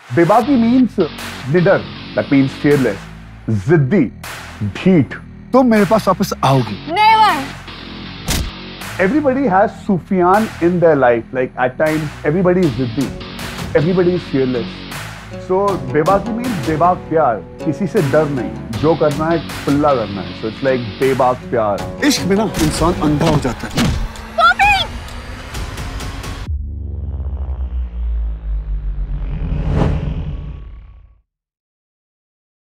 बेबाकी means निडर, that means fearless. जिद्दी, ढीठ. तुम मेरे पास वापस आओगी? Never. Everybody has Sufiyaan in their life. Like at times, everybody is जिद्दी, everybody is fearless. So बेबाकी means बेबाक प्यार. किसी से डर नहीं. जो करना है खुला करना है. So it's like बेबाक प्यार. इश्क में ना इंसान अंधा हो जाता है.